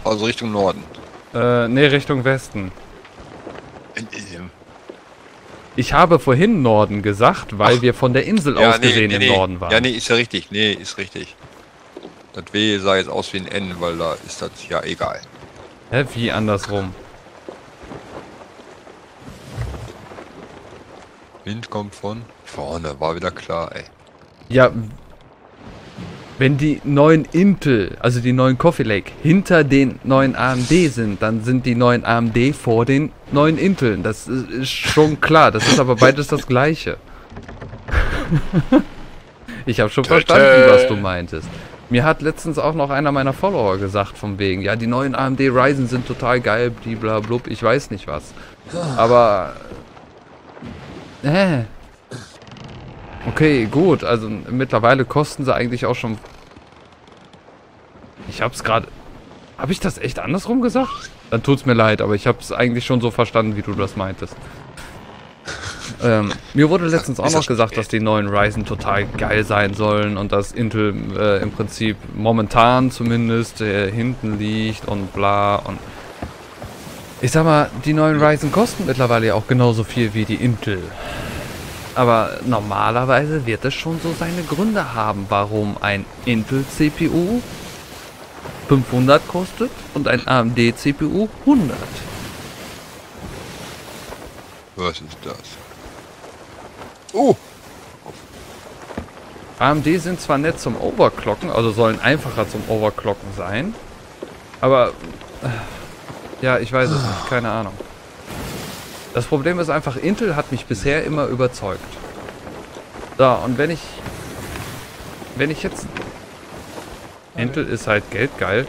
Also Richtung Norden. Nee, Richtung Westen. In, Ich habe vorhin Norden gesagt, weil wir von der Insel ja, aus gesehen im Norden waren. Ja, nee, ist ja richtig. Nee, ist richtig. Das W sah jetzt aus wie ein N, weil da ist das ja egal. Hä, wie andersrum? Wind kommt von vorne, war wieder klar, ey. Ja, wenn die neuen Intel, also die neuen Coffee Lake, hinter den neuen AMD sind, dann sind die neuen AMD vor den neuen Inteln. Das ist schon klar. Das ist aber beides das Gleiche. Ich habe schon verstanden, was du meintest. Mir hat letztens auch noch einer meiner Follower gesagt, von wegen, ja, die neuen AMD Ryzen sind total geil, bliblablub, ich weiß nicht was. Aber... Okay, gut, also mittlerweile kosten sie eigentlich auch schon... Ich hab's gerade... Habe ich das echt andersrum gesagt? Dann tut's mir leid, aber ich hab's eigentlich schon so verstanden, wie du das meintest. Mir wurde letztens auch noch gesagt, dass die neuen Ryzen total geil sein sollen und dass Intel im Prinzip momentan zumindest hinten liegt und bla und... Ich sag mal, die neuen Ryzen kosten mittlerweile ja auch genauso viel wie die Intel. Aber normalerweise wird es schon so seine Gründe haben, warum ein Intel-CPU 500 kostet und ein AMD-CPU 100. Was ist das? Oh! AMD sind zwar nett zum Overclocken, also sollen einfacher zum Overclocken sein, aber ja, ich weiß es nicht, keine Ahnung. Das Problem ist einfach, Intel hat mich bisher immer überzeugt. So, und wenn ich jetzt... Intel ist halt geldgeil.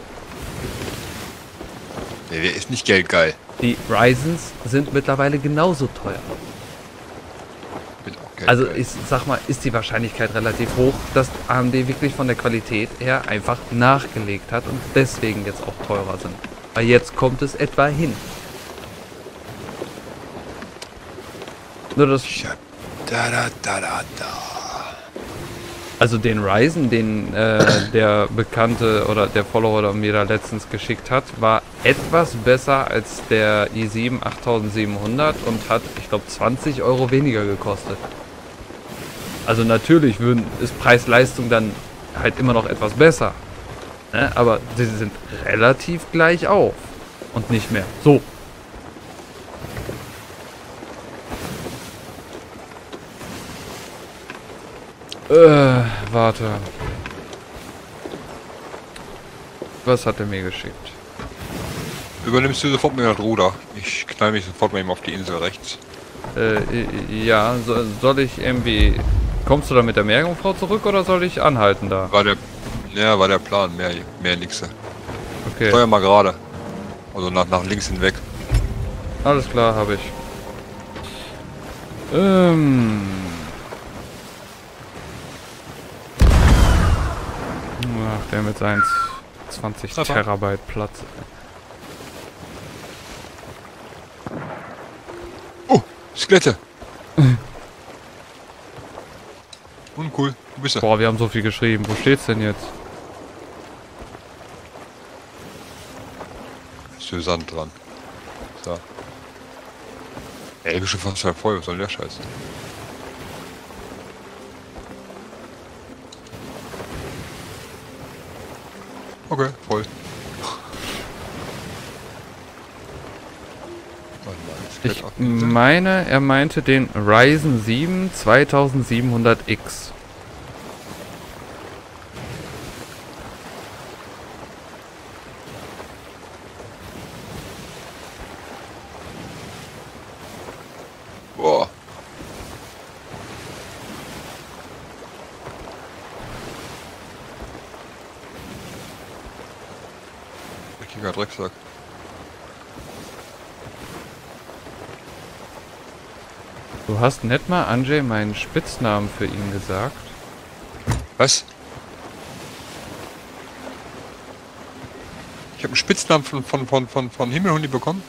Nee, der ist nicht geldgeil. Die Ryzens sind mittlerweile genauso teuer. Bin auch geldgeil. Also ich sag mal, ist die Wahrscheinlichkeit relativ hoch, dass AMD wirklich von der Qualität her einfach nachgelegt hat und deswegen jetzt auch teurer sind. Weil jetzt kommt es etwa hin. Nur das... Also den Ryzen, den der Bekannte oder der Follower mir da letztens geschickt hat, war etwas besser als der i7 8700 und hat, ich glaube, 20 Euro weniger gekostet. Also natürlich ist Preis-Leistung dann halt immer noch etwas besser. Ne? Aber sie sind relativ gleich auf. Und nicht mehr so. Warte. Was hat er mir geschickt? Übernimmst du sofort mir das Ruder? Ich knall mich sofort mal eben auf die Insel rechts. Ja, soll ich irgendwie... Kommst du da mit der Meerjungfrau zurück oder soll ich anhalten da? War der Plan, mehr nix. Okay. Steuer mal gerade. Also nach links hinweg. Alles klar, habe ich. Ach, der mit seinen 20 Terabyte Platz. Oh, Skelette. Uncool. Wo bist du? Boah, wir haben so viel geschrieben. Wo steht's denn jetzt? Ist hier Sand dran. So. Ey, ich bin schon fast halb voll. Was soll der Scheiß? Okay, voll. Ich meine, er meinte den Ryzen 7 2700X. Boah. Richtiger Drecksack. Du hast nicht mal Anjay meinen Spitznamen für ihn gesagt. Was? Ich habe einen Spitznamen von Himmelhundi bekommen.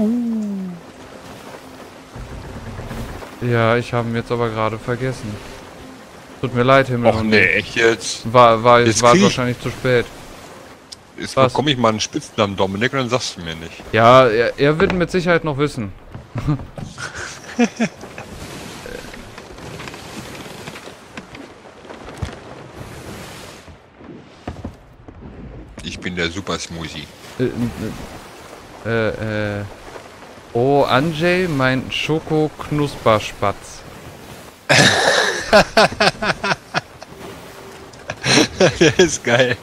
Ja, ich habe ihn jetzt aber gerade vergessen. Tut mir leid, Himmelhundi. Och nee, echt jetzt? War Jetzt wahrscheinlich zu spät. Jetzt Was? bekomme ich mal einen Spitznamen Dominik und dann sagst du mir nicht. Ja, er wird mit Sicherheit noch wissen. Ich bin der Super Smoothie. Oh, Anjay, mein Schoko-Knusperspatz. Der ist geil.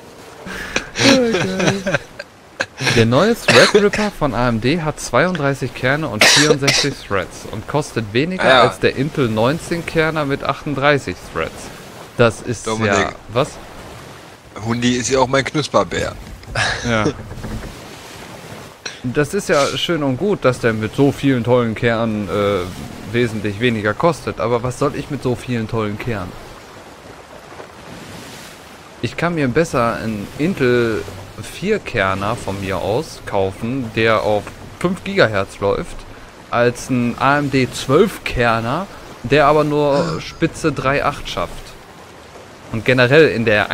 Der neue Threadripper von AMD hat 32 Kerne und 64 Threads und kostet weniger als der Intel 19 Kerner mit 38 Threads. Das ist Dominik. ja... Was? Hundi ist ja auch mein Knusperbär. Ja. Das ist ja schön und gut, dass der mit so vielen tollen Kernen wesentlich weniger kostet. Aber was soll ich mit so vielen tollen Kernen? Ich kann mir besser einen Intel 4-Kerner von mir aus kaufen, der auf 5 GHz läuft, als ein AMD 12-Kerner, der aber nur Spitze 3.8 schafft. Und generell in der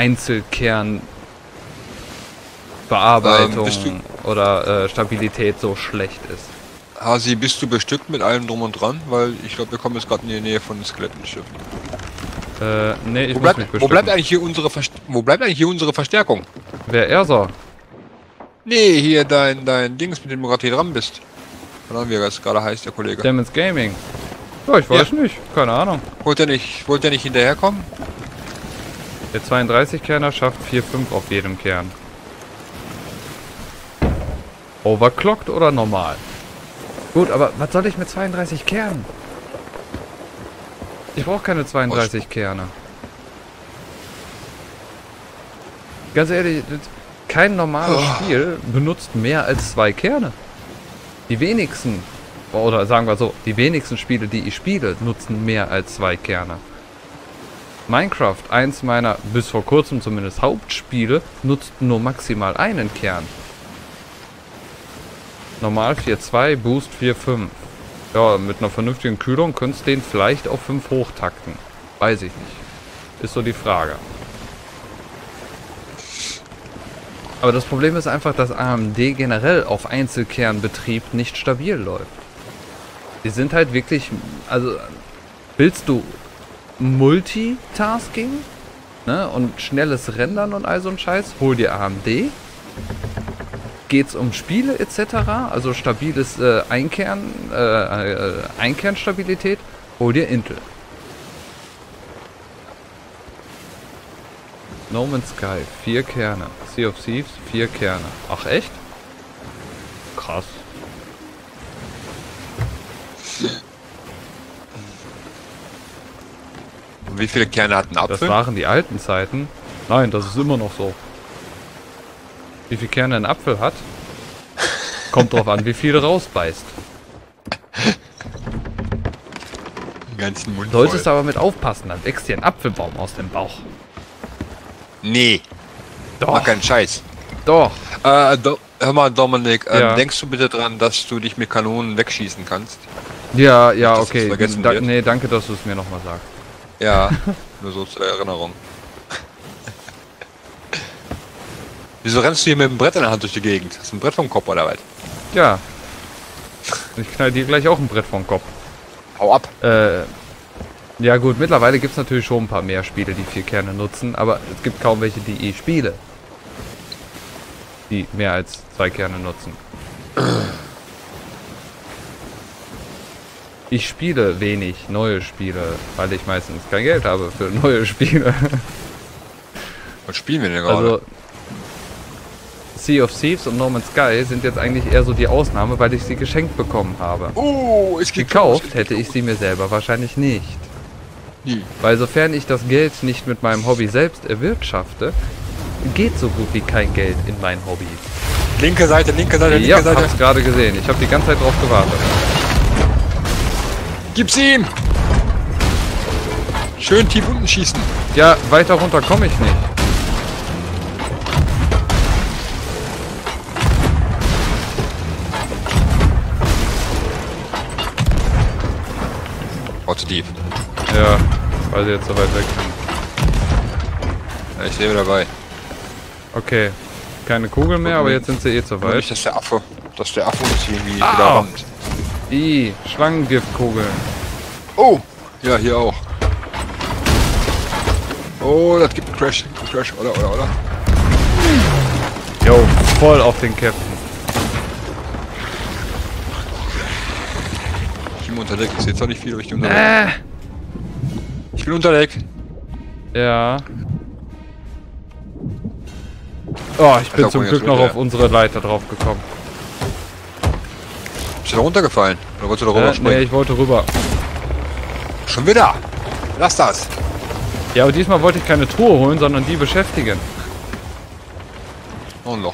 Einzelkernbearbeitung oder Stabilität so schlecht ist. Hasi, bist du bestückt mit allem drum und dran? Weil ich glaube, wir kommen jetzt gerade in die Nähe von den Skelettenschiffen. Nee, ich Wo muss bleibt, mich wo bestücken. bleibt eigentlich hier unsere Verstärkung? Wer er soll? Nee, hier dein Dings, mit dem du gerade hier dran bist. Keine Ahnung, wie das gerade heißt, der Kollege. Demons Gaming. Ja, ich weiß nicht. Keine Ahnung. Wollt ihr nicht hinterherkommen? Der 32-Kerner schafft 4,5 auf jedem Kern. Overclocked oder normal? Gut, aber was soll ich mit 32 Kernen? Ich brauche keine 32 Kerne. Ganz ehrlich, kein normales Spiel benutzt mehr als 2 Kerne. Die wenigsten, oder sagen wir so, die wenigsten Spiele, die ich spiele, nutzen mehr als 2 Kerne. Minecraft, eins meiner bis vor kurzem zumindest Hauptspiele, nutzt nur maximal einen Kern. Normal 4,2, Boost 4,5. Ja, mit einer vernünftigen Kühlung könntest du den vielleicht auf 5 hochtakten. Weiß ich nicht. Ist so die Frage. Aber das Problem ist einfach, dass AMD generell auf Einzelkernbetrieb nicht stabil läuft. Die sind halt wirklich... Also, willst du Multitasking, ne, und schnelles Rendern und all so ein Scheiß, hol dir AMD. Geht's um Spiele etc., also stabiles Einkernstabilität, hol dir Intel. No Man's Sky, 4 Kerne. Sea of Thieves, 4 Kerne. Ach echt? Krass. Und wie viele Kerne hat ein Apfel? Das waren die alten Zeiten. Nein, das ist immer noch so. Wie viele Kerne ein Apfel hat, kommt drauf an, wie viel du rausbeißt. Den ganzen Mund Solltest voll. aber mit aufpassen, dann wächst dir ein Apfelbaum aus dem Bauch. Nee, Doch, mach keinen Scheiß. doch. Hör mal, Dominik, Ja. denkst du bitte dran, dass du dich mit Kanonen wegschießen kannst? Ja, dass das okay. vergessen wird. Nee, danke, dass du es mir nochmal sagst. Ja, nur so zur Erinnerung. Wieso rennst du hier mit dem Brett in der Hand durch die Gegend? Hast du ein Brett vom Kopf oder was? Ja. Ich knall dir gleich auch ein Brett vom Kopf. Hau ab. Ja gut, mittlerweile gibt es natürlich schon ein paar mehr Spiele, die 4 Kerne nutzen, aber es gibt kaum welche, die ich spiele, die mehr als 2 Kerne nutzen. Ich spiele wenig neue Spiele, weil ich meistens kein Geld habe für neue Spiele. Was spielen wir denn gerade? Also Sea of Thieves und No Man's Sky sind jetzt eigentlich eher so die Ausnahme, weil ich sie geschenkt bekommen habe. Oh, es geht Gekauft hätte ich sie mir selber wahrscheinlich nicht. Nie. Weil sofern ich das Geld nicht mit meinem Hobby selbst erwirtschafte, geht so gut wie kein Geld in mein Hobby. Linke Seite, linke Seite, linke Ja, Seite. hab's gerade gesehen. Ich habe die ganze Zeit drauf gewartet. Gib's ihm! Schön tief unten schießen. Ja, weiter runter komme ich nicht. Oh, zu tief. Ja, weil sie jetzt so weit weg sind. Ja, ich sehe dabei. Okay. keine Kugeln mehr, aber jetzt sind sie eh zu Aber weit. nicht, dass der Affe uns irgendwie wieder Ah! rammt. Schlangengiftkugeln. Oh! Ja, hier auch. Oh, das gibt einen Crash. Oder. Jo, voll auf den Captain. Ich bin unter Deck. Ich sehe zwar nicht viel, aber ich bin unter Deck. Ich bin unter Deck. Ja. Oh, ich bin zum Glück noch auf unsere Leiter drauf gekommen. Bist du da runtergefallen? Oder wolltest du da rüber springen? Nee, ich wollte rüber. Schon wieder! Lass das! Ja, aber diesmal wollte ich keine Truhe holen, sondern die beschäftigen. Noch ein Loch.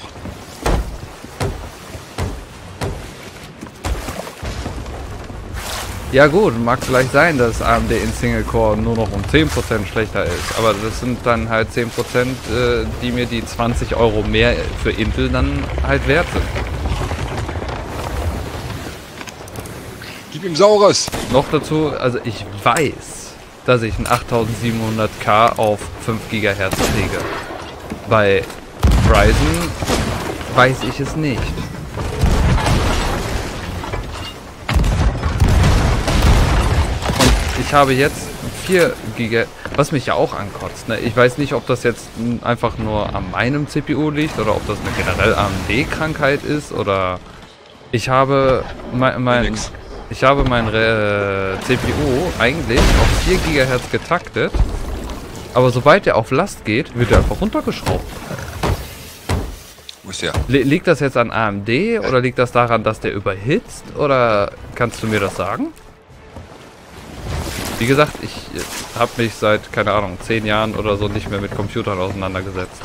Ja gut, mag vielleicht sein, dass AMD in Single Core nur noch um 10% schlechter ist. Aber das sind dann halt 10%, die mir die 20 Euro mehr für Intel dann halt wert sind. Gib ihm Saures! Noch dazu, also ich weiß, dass ich ein 8700K auf 5 GHz kriege. Bei Ryzen weiß ich es nicht. Ich habe jetzt 4 GB, was mich ja auch ankotzt. Ne? Ich weiß nicht, ob das jetzt einfach nur an meinem CPU liegt oder ob das eine generell AMD-Krankheit ist oder ich habe mein CPU eigentlich auf 4 GHz getaktet, aber sobald der auf Last geht, wird er einfach runtergeschraubt. Wo ist der? Liegt das jetzt an AMD oder liegt das daran, dass der überhitzt oder kannst du mir das sagen? Wie gesagt, ich habe mich seit, keine Ahnung, 10 Jahren oder so nicht mehr mit Computern auseinandergesetzt.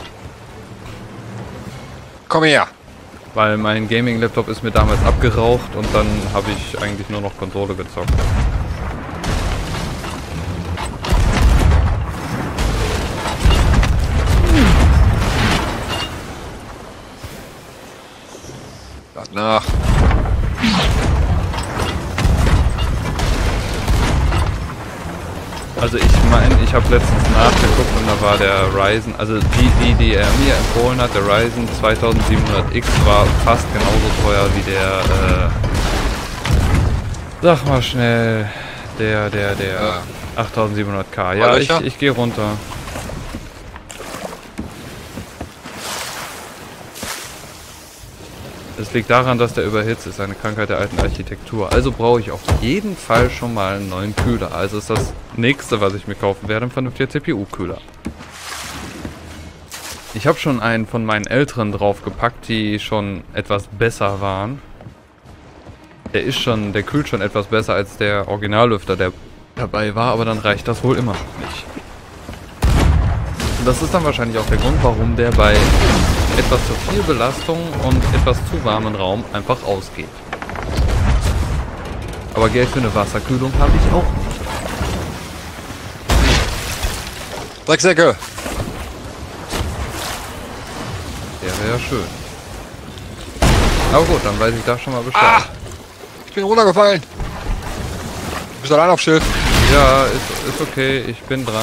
Komm her! Weil mein Gaming-Laptop ist mir damals abgeraucht und dann habe ich eigentlich nur noch Konsole gezockt. Lad nach! Also ich meine, ich habe letztens nachgeguckt und da war der Ryzen, also die er mir empfohlen hat, der Ryzen 2700X war fast genauso teuer wie der, sag mal schnell, der 8700K. Ja, ich gehe runter. Es liegt daran, dass der überhitzt ist, eine Krankheit der alten Architektur. Also brauche ich auf jeden Fall schon mal einen neuen Kühler. Also ist das nächste, was ich mir kaufen werde, ein vernünftiger CPU-Kühler. Ich habe schon einen von meinen älteren draufgepackt, die schon etwas besser waren. Der kühlt schon etwas besser als der Originallüfter, der dabei war, aber dann reicht das wohl immer noch nicht. Und das ist dann wahrscheinlich auch der Grund, warum der bei etwas zu viel Belastung und etwas zu warmen Raum einfach ausgeht. Aber Geld für eine Wasserkühlung habe ich auch nicht. Drecksäcke! Wäre ja schön. Aber gut, dann weiß ich da schon mal Bescheid. Ah! Ich bin runtergefallen! Du bist allein auf Schiff. Ja, ist okay, ich bin dran.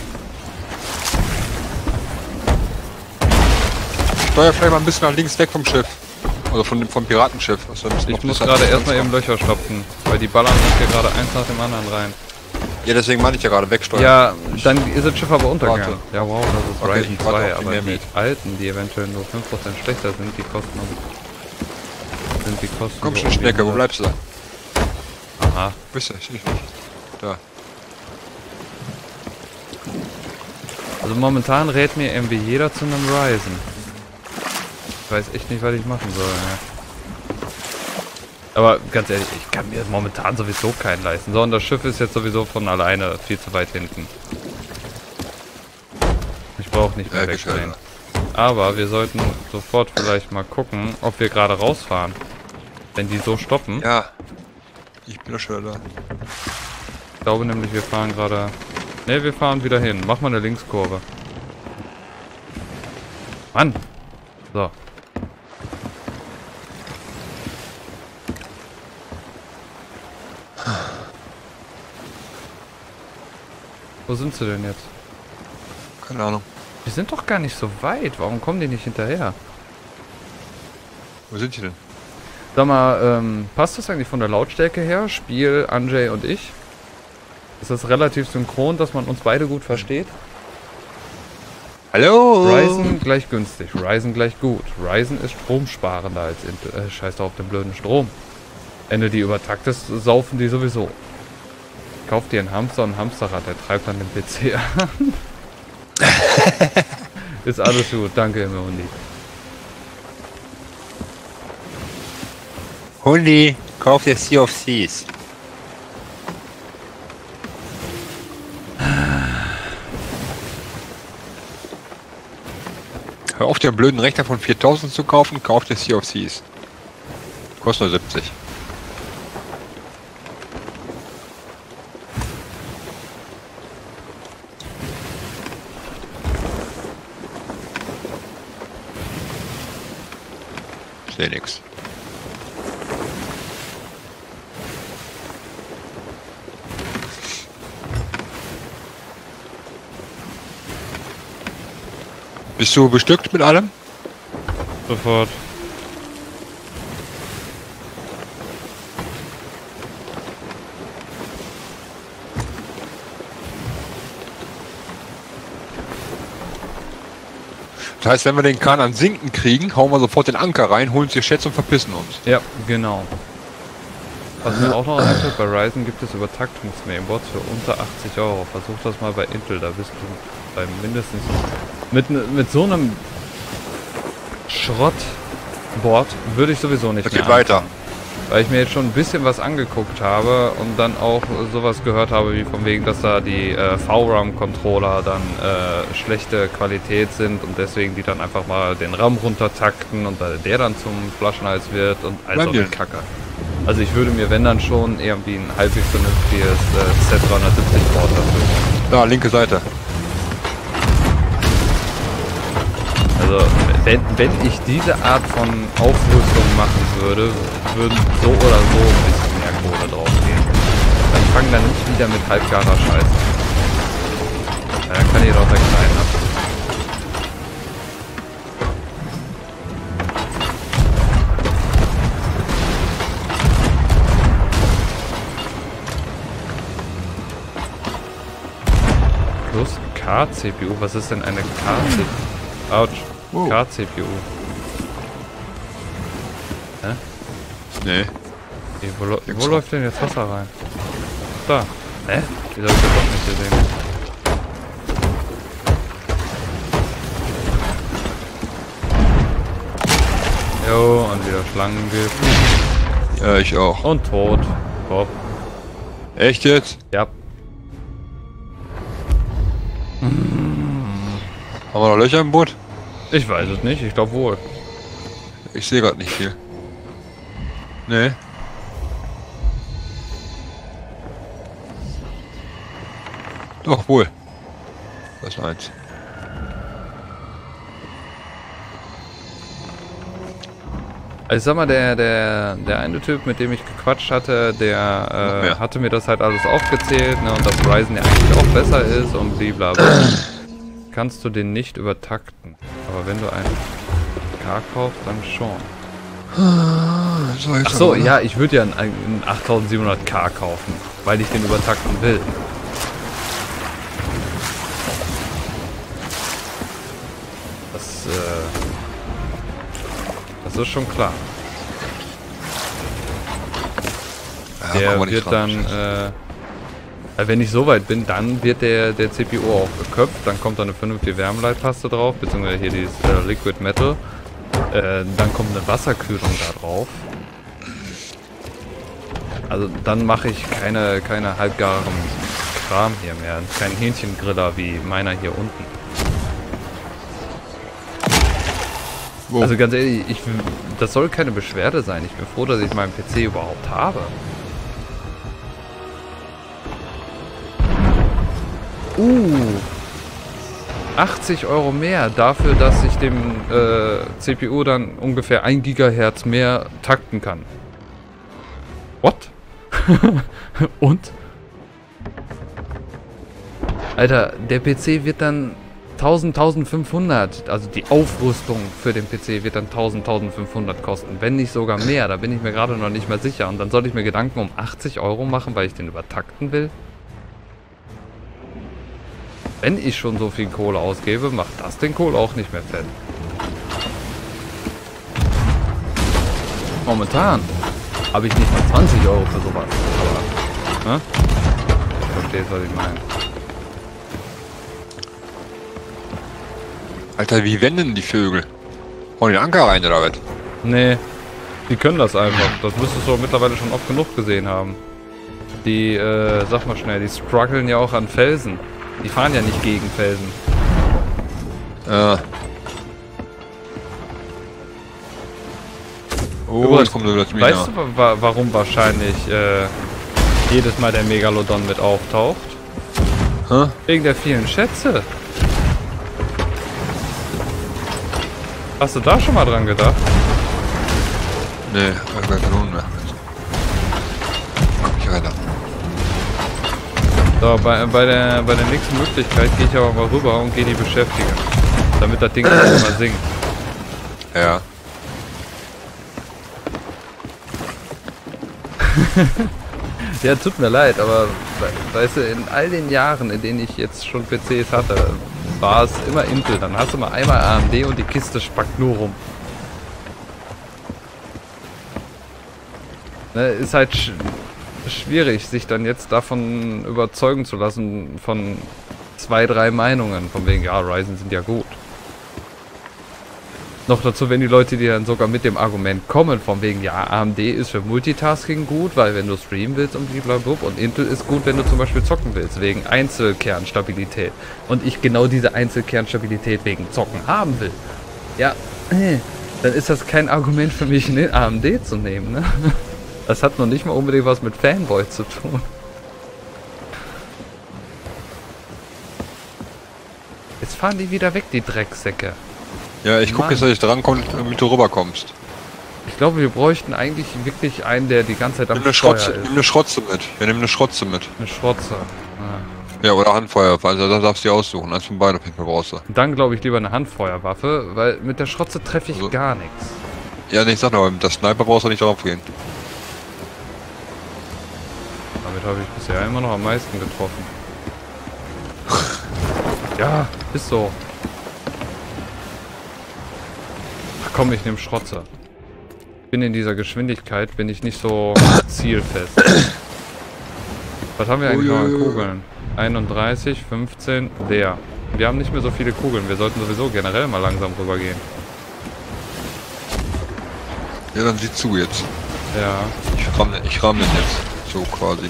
Steuer vielleicht mal ein bisschen nach links weg vom Schiff. Also vom Piratenschiff. Also Ich muss gerade erstmal eben Löcher stopfen, weil die ballern uns hier gerade eins nach dem anderen rein. Ja, deswegen meine ich ja gerade wegsteuern. Ja, dann ist das Schiff aber untergegangen. Warte. Ja, wow, das ist Okay, Ryzen ich warte 2, auf die aber die Mehrwert. alten, die eventuell nur 5% schlechter sind, die kosten Komm so schon, Schnecke, wo bleibst du da? Aha. Bist du? Ich nicht. Da. Also momentan rät mir irgendwie jeder zu einem Ryzen. Ich weiß echt nicht, was ich machen soll. Ja. Aber ganz ehrlich, ich kann mir momentan sowieso keinen leisten. So, und das Schiff ist jetzt sowieso von alleine viel zu weit hinten. Ich brauche nicht mehr wegdrehen. Aber wir sollten sofort vielleicht mal gucken, ob wir gerade rausfahren. Wenn die so stoppen. Ja. Ich bin doch schon da. Ich glaube nämlich, wir fahren gerade... Ne, wir fahren wieder hin. Mach mal eine Linkskurve. Mann! So. Wo sind sie denn jetzt? Keine Ahnung. Die sind doch gar nicht so weit. Warum kommen die nicht hinterher? Wo sind die denn? Sag mal, passt das eigentlich von der Lautstärke her? Spiel, Anjay und ich? Ist das relativ synchron, dass man uns beide gut versteht? Hallo! Ryzen gleich günstig, Ryzen gleich gut. Ryzen ist stromsparender als Intel. Scheiß doch auf den blöden Strom. Wenn du die übertaktest, saufen die sowieso. Kauf dir einen Hamster und ein Hamsterrad, der treibt dann den PC an. Ist alles gut, danke, Hundi. Hundi, kauf dir Sea of Thieves. Hör auf, den blöden Rechner von 4000 zu kaufen, kauf dir Sea of Thieves. Kostet nur 70. Ich seh nix. Bist du bestückt mit allem? Sofort. Das heißt, wenn wir den Kahn an Sinken kriegen, hauen wir sofort den Anker rein, holen uns die Schätze und verpissen uns. Ja, genau. Was mir auch noch einfällt, bei Ryzen gibt es Übertaktungsmainboards für unter 80 Euro. Versuch das mal bei Intel, da bist du bei mindestens... Mit so einem Schrottboard würde ich sowieso nicht Das mehr geht weiter. anfangen. Weil ich mir jetzt schon ein bisschen was angeguckt habe und dann auch sowas gehört habe, wie von wegen, dass da die VRAM-Controller dann schlechte Qualität sind und deswegen die dann einfach mal den RAM runtertakten und der dann zum Flaschenhals wird und all so eine Kacke. Also ich würde mir, wenn dann schon, irgendwie ein halbwegs vernünftiges Z370-Board dafür holen. Da, linke Seite. Also wenn ich diese Art von Aufrüstung machen würde, würden so oder so ein bisschen mehr Kohle draufgehen. Dann fangen dann nicht wieder mit halbgarer Scheiße. Ja, dann kann jeder auch der Kleinen ab. Plus K-CPU, was ist denn eine K-CPU? Autsch. Oh. K-CPU. Hä? Nee. Wo läuft denn jetzt Wasser rein? Da. Hä? Wieso hab ich das doch nicht gesehen? Jo, und wieder Schlangengift. Ja, ich auch. Und tot. Top. Echt jetzt? Ja. Haben wir noch Löcher im Boot? Ich weiß es nicht, ich glaube wohl. Ich sehe gerade nicht viel. Nee. Doch, wohl. Das ist eins. Also ich sag mal, der eine Typ, mit dem ich gequatscht hatte, der hatte mir das halt alles aufgezählt, ne, und dass Ryzen ja eigentlich auch besser ist und blablabla. Kannst du den nicht übertakten. Aber wenn du einen K kaufst, dann schon. Achso, ja, ich würde ja einen 8700K kaufen, weil ich den übertakten will. Das ist schon klar. Ja, Der wird dann, wenn ich so weit bin, dann wird der CPU auch geköpft, dann kommt da eine vernünftige Wärmeleitaste drauf, beziehungsweise hier dieses Liquid Metal. Dann kommt eine Wasserkühlung da drauf. Also dann mache ich keine halbgaren Kram hier mehr, kein Hähnchengriller wie meiner hier unten. Wow. Also ganz ehrlich, das soll keine Beschwerde sein. Ich bin froh, dass ich meinen PC überhaupt habe. 80 Euro mehr dafür, dass ich dem CPU dann ungefähr 1 Gigahertz mehr takten kann. What? Und? Alter, der PC wird dann 1500. Also die Aufrüstung für den PC wird dann 1500 kosten. Wenn nicht sogar mehr. Da bin ich mir gerade noch nicht mehr sicher. Und dann soll ich mir Gedanken um 80 Euro machen, weil ich den übertakten will. Wenn ich schon so viel Kohle ausgebe, macht das den Kohle auch nicht mehr fett. Momentan habe ich nicht mal 20 Euro für sowas. Aber, ne? Du verstehst, was ich meine. Alter, wie wenden die Vögel? Hauen den Anker rein oder was? Nee, die können das einfach. Das müsstest du mittlerweile schon oft genug gesehen haben. Die, sag mal schnell, die strugglen ja auch an Felsen. Die fahren ja nicht gegen Felsen. Ja. Oh, Übrigens, jetzt kommt so das weißt du, warum wahrscheinlich jedes Mal der Megalodon mit auftaucht? Hä? Wegen der vielen Schätze. Hast du da schon mal dran gedacht? Nee, ich hab gar keine Kanonen mehr. Komm ich rein da. So, bei der nächsten Möglichkeit gehe ich aber mal rüber und gehe die beschäftigen. Damit das Ding auch mal singt. Ja. Ja, tut mir leid, aber weißt du, in all den Jahren, in denen ich jetzt schon PCs hatte, war es immer Intel. Dann hast du mal einmal AMD und die Kiste spackt nur rum. Ne, ist halt schwierig, sich dann jetzt davon überzeugen zu lassen, von 2, 3 Meinungen. Von wegen, ja, Ryzen sind ja gut. Noch dazu, wenn die Leute, die dann sogar mit dem Argument kommen, von wegen, ja, AMD ist für Multitasking gut, weil wenn du streamen willst und blablabla, und Intel ist gut, wenn du zum Beispiel zocken willst, wegen Einzelkernstabilität. Und ich genau diese Einzelkernstabilität wegen Zocken haben will. Ja, dann ist das kein Argument für mich, ne, AMD zu nehmen, ne? Das hat noch nicht mal unbedingt was mit Fanboy zu tun. Jetzt fahren die wieder weg, die Drecksäcke. Ja, ich gucke jetzt, dass ich drankomme, damit du rüberkommst. Ich glaube, wir bräuchten eigentlich wirklich einen, der die ganze Zeit am Steuer ist. Nimm eine Schrotze mit. Ja, nimm eine Schrotze mit. Eine Schrotze. Ja, oder Handfeuerwaffe. Also da darfst du dir aussuchen. Eins von beiden auf jeden Fall brauchst du. Dann glaube ich lieber eine Handfeuerwaffe, weil mit der Schrotze treffe ich Also, gar nichts. Ja, nee, ich sag nur, mit der Sniper brauchst du nicht drauf gehen. Damit habe ich bisher immer noch am meisten getroffen. Ja, ist so. Ach komm, ich nehme Schrotze. Bin in dieser Geschwindigkeit, bin ich nicht so zielfest. Was haben wir eigentlich noch an Kugeln? 31, 15, der. Wir haben nicht mehr so viele Kugeln, wir sollten sowieso generell mal langsam rübergehen. Ja, dann sieh zu jetzt. Ja. Ich ramm den jetzt. So quasi.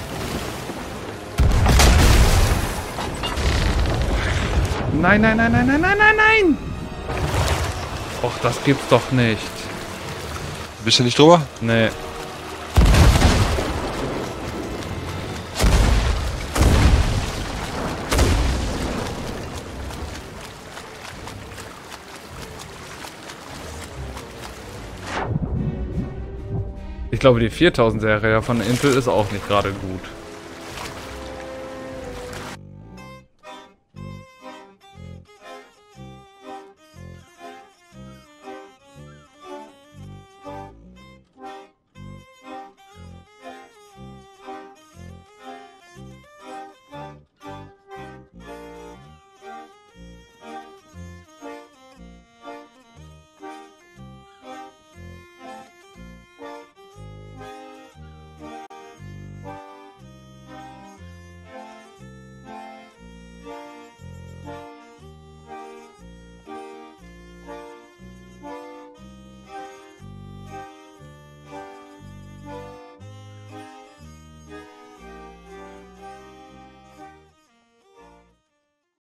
Nein, nein, nein, nein, nein, nein, nein, nein! Och, das gibt's doch nicht. Bist du nicht drüber? Nee. Ich glaube, die 4000 Serie von Intel ist auch nicht gerade gut.